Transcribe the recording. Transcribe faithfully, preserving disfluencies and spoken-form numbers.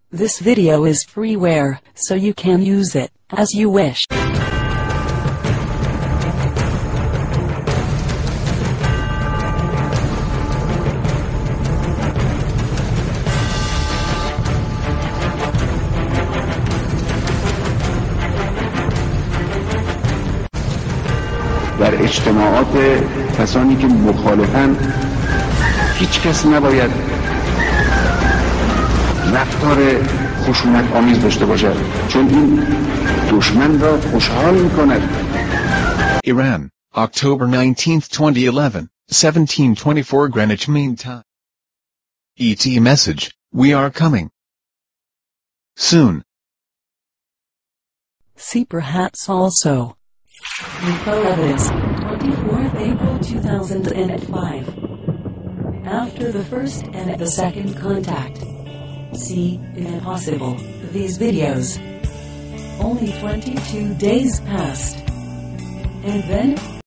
This video is freeware, so you can use it as you wish. در اجتماعات کسانی که مخالفن هیچ کس نباید رفتار خشونت آمیز داشته باشد، چون این دشمن را خوشحال می‌کند. Iran, October nineteenth twenty eleven, seventeen twenty-four Greenwich Mean Time. E T message, we are coming soon. See perhaps also. Info evidence, twenty-fourth April two thousand five. After the first and the second contact. See, if possible, these videos. Only twenty-two days passed. And then,